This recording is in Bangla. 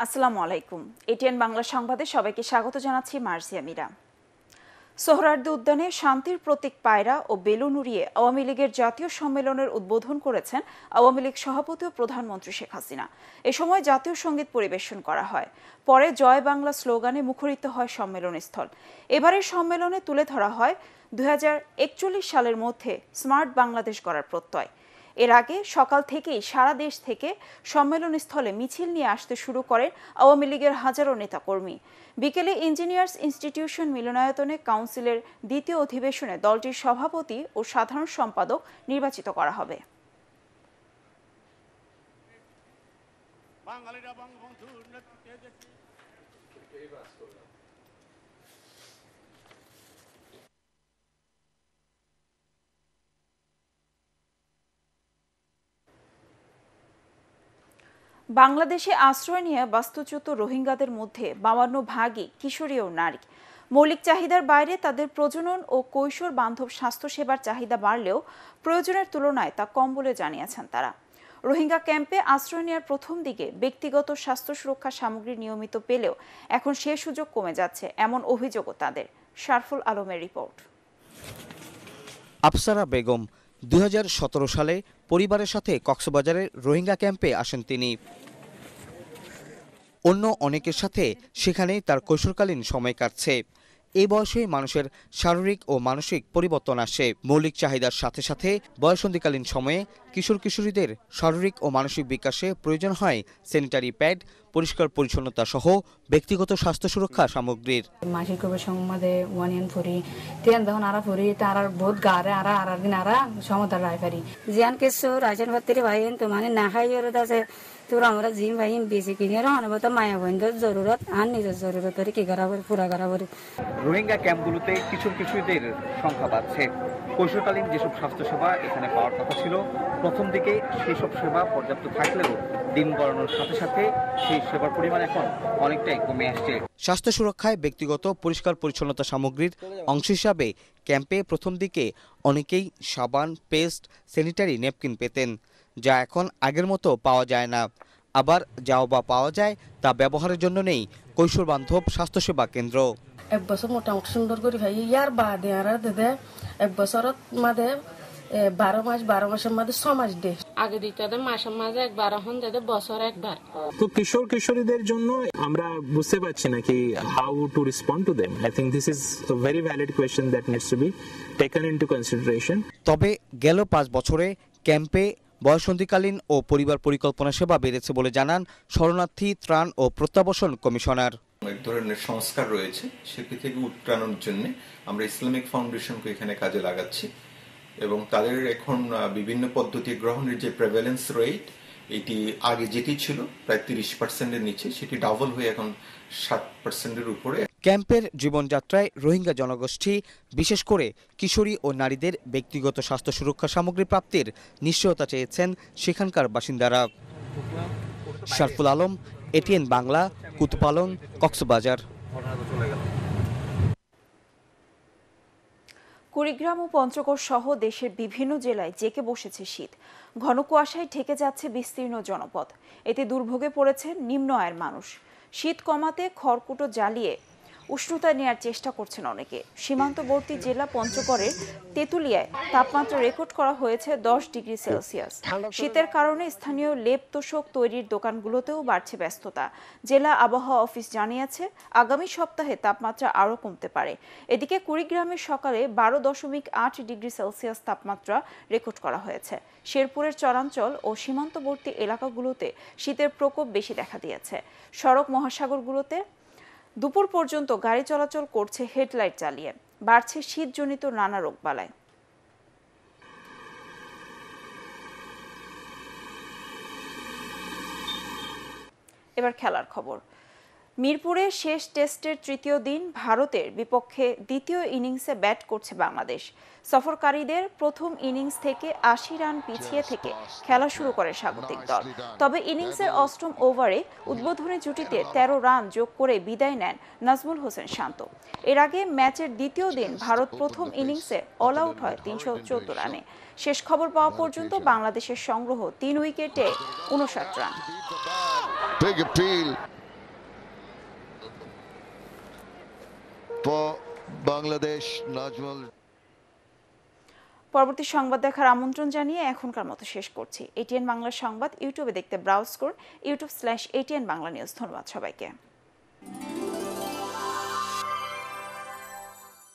আসসালামু আলাইকুম। এটিএন বাংলা সংবাদে সবাইকে স্বাগত জানাচ্ছি মার্সিয়া মীরা। সোহরাওয়ার্দী উদ্যানে শান্তির প্রতীক পায়রা ও বেলুন উড়িয়ে আওয়ামী লীগের জাতীয় সম্মেলনের উদ্বোধন করেছেন আওয়ামী লীগ সভাপতি ও প্রধানমন্ত্রী শেখ হাসিনা। এ সময় জাতীয় সঙ্গীত পরিবেশন করা হয়। পরে জয় বাংলা স্লোগানে মুখরিত হয় সম্মেলনস্থল। এবারের সম্মেলনে তুলে ধরা হয় 2041 সালের মধ্যে স্মার্ট বাংলাদেশ গড়ার প্রত্যয়। এর আগে সকাল থেকেই সারা দেশ থেকে সম্মেলনস্থলে মিছিল নিয়ে আসতে শুরু করেন আওয়ামী লীগের হাজারো নেতাকর্মী। বিকেলে ইঞ্জিনিয়ার্স ইনস্টিটিউশন মিলনায়তনে কাউন্সিলের দ্বিতীয় অধিবেশনে দলটির সভাপতি ও সাধারণ সম্পাদক নির্বাচিত করা হবে। বাংলাদেশে আশ্রয় নিয়ে বাস্তুচ্যুত রোহিঙ্গাদের মধ্যে 52% কিশোরী ও নারী। মৌলিক চাহিদার বাইরে তাদের প্রজনন ও কৈশোর বান্ধব স্বাস্থ্যসেবার চাহিদা বাড়লেও প্রয়োজনের তুলনায় তা কম বলে জানিয়েছেন তারা। রোহিঙ্গা ক্যাম্পে আশ্রয় নেওয়ার প্রথম দিকে ব্যক্তিগত স্বাস্থ্য সুরক্ষা সামগ্রী নিয়মিত পেলেও এখন সে সুযোগ কমে যাচ্ছে, এমন অভিযোগও তাদের। শারফুল আলমের রিপোর্ট। আফসারা বেগম 2017 সালে পরিবারের সাথে কক্সবাজারের রোহিঙ্গা ক্যাম্পে আসেন তিনি। অন্য অনেকের সাথে সেখানেই তার কৈশোরকালীন সময় কাটছে। এই বয়সে মানুষের শারীরিক ও মানসিক পরিবর্তন আসে। মৌলিক চাহিদার সাথে সাথে বয়সন্ধিকালীন সময়ে কিশোর কিশোরীদের শারীরিক ও মানসিক বিকাশে প্রয়োজন হয় স্যানিটারি প্যাড, পরিষ্কার পরিচ্ছন্নতা সহ ব্যক্তিগত স্বাস্থ্য সুরক্ষা সামগ্রীর। মাসিক সংবাদে ওয়ানিয়ান ফুরি তেন যখন আরা ফুরি তার বহুত গারে আরা দিন আরা সমতার রায় পারি জিয়ান কিছু রাজন ভত্তির ভাইন তো মানে না খাই আছে তোরা আমরা জিম ভাইন বেশি কিনে অনবত মায়া বন্ধ জরুরত আর নিজের জরুরত কি করা পুরা করা রোহিঙ্গা ক্যাম্পগুলোতে কিশোর কিশোরীদের সংখ্যা বাড়ছে। কৈশোরকালীন যেসব স্বাস্থ্যসেবা এখানে পাওয়ার কথা ছিল, প্রথম দিকে সেই সব সেবা পর্যাপ্ত থাকলেও দিন গড়ানোর সাথে সাথে সেই সেবার পরিমাণ এখন অনেকটাই কমে আসছে। স্বাস্থ্য সুরক্ষায় ব্যক্তিগত পরিষ্কার পরিচ্ছন্নতা সামগ্রীর অংশ হিসাবে ক্যাম্পে প্রথম দিকে অনেকেই সাবান, পেস্ট, স্যানিটারি ন্যাপকিন পেতেন, যা এখন আগের মতো পাওয়া যায় না। আবার যাও বা পাওয়া যায় তা ব্যবহারের জন্য নেই কৈশোর বান্ধব স্বাস্থ্যসেবা কেন্দ্র। এক বছর মোটামুটি সুন্দর করে ভাই ইয়ার বাদে আর দেদে এক বছরত মাদে 12 মাসের মধ্যে 6 মাস দে আগে দিতে মাসের মাঝে একবার, এখন দেদে বছর একবার। তো কিশোর কিশোরীদের জন্য আমরা বুঝতে পারছি না কি how to respond to them. I think this is a very valid question that needs to be taken into consideration. তবে গেল 5 বছরে ক্যাম্পে বয়সন্ধিকালীন ও পরিবার পরিকল্পনা সেবা বেড়েছে বলে জানান শরণার্থী ত্রাণ ও প্রত্যাবাসন কমিশনার। এক ধরনের সংস্কার রয়েছে, সেটি থেকে উত্তরণের জন্য আমরা ইসলামিক ফাউন্ডেশনকে এখানে কাজে লাগাচ্ছি এবং তাদের এখন বিভিন্ন পদ্ধতি গ্রহণের যে প্রেভ্যালেন্স রেট, এটি আগে যেটি ছিল প্রায় 30%-এর নিচে, সেটি ডাবল হয়ে এখন 60%-এর উপরে। ক্যাম্পের জীবনযাত্রায় রোহিঙ্গা জনগোষ্ঠী, বিশেষ করে কিশোরী ও নারীদের ব্যক্তিগত স্বাস্থ্য সুরক্ষা সামগ্রী প্রাপ্তির নিশ্চয়তা চেয়েছেন সেখানকার বাসিন্দারা। শারফুল আলম, এটিএন বাংলা, কুতুপালং, কক্সবাজার। কুড়িগ্রাম ও পঞ্চগড় সহ দেশের বিভিন্ন জেলায় জেঁকে বসেছে শীত। ঘন কুয়াশায় ঢেকে যাচ্ছে বিস্তীর্ণ জনপদ। এতে দুর্ভোগে পড়েছে নিম্ন আয়ের মানুষ। শীত কমাতে খড়কুটো জ্বালিয়ে উষ্ণতা নেয়ার চেষ্টা করছেন অনেকে। সীমান্তবর্তী জেলা পঞ্চগড়ের তেঁতুলিয়ায় তাপমাত্রা রেকর্ড করা হয়েছে 10 ডিগ্রি সেলসিয়াস। শীতের কারণে স্থানীয় লেপ তোশক তৈরির দোকানগুলোতেও বাড়ছে ব্যস্ততা। জেলা আবহাওয়া অফিস জানিয়েছে আগামী সপ্তাহে তাপমাত্রা আরও কমতে পারে। এদিকে কুড়িগ্রামে সকালে 12.8 ডিগ্রি সেলসিয়াস তাপমাত্রা রেকর্ড করা হয়েছে। শেরপুরের চরাঞ্চল ও সীমান্তবর্তী এলাকাগুলোতে শীতের প্রকোপ বেশি দেখা দিয়েছে। সড়ক মহাসাগরগুলোতে দুপুর পর্যন্ত গাড়ি চলাচল করছে হেডলাইট জ্বালিয়ে। বাড়ছে শীতজনিত নানা রোগবালাই। এবার খেলার খবর। মিরপুরে শেষ টেস্টের তৃতীয় দিন ভারতের বিপক্ষে দ্বিতীয় ইনিংসে ব্যাট করছে বাংলাদেশ। সফরকারীদের প্রথম ইনিংস থেকে 80 রান পিছিয়ে থেকে খেলা শুরু করে স্বাগতিক দল। তবে ইনিংসের অষ্টম ওভারে উদ্বোধনী জুটিতে 13 রান যোগ করে বিদায় নেন নাজমুল হোসেন শান্ত। এর আগে ম্যাচের দ্বিতীয় দিন ভারত প্রথম ইনিংসে অল আউট হয় 314 রানে। শেষ খবর পাওয়া পর্যন্ত বাংলাদেশের সংগ্রহ 3 উইকেটে 59 রান। for Bangladesh, Najmul. পরবর্তী সংবাদ দেখার আমন্ত্রণ জানিয়ে এখনকার মতো শেষ করছি। এটিএন বাংলা সংবাদ ইউটিউবে দেখতে ব্রাউজ করুন youtube.com/ATN Bangla News। ধন্যবাদ সবাইকে।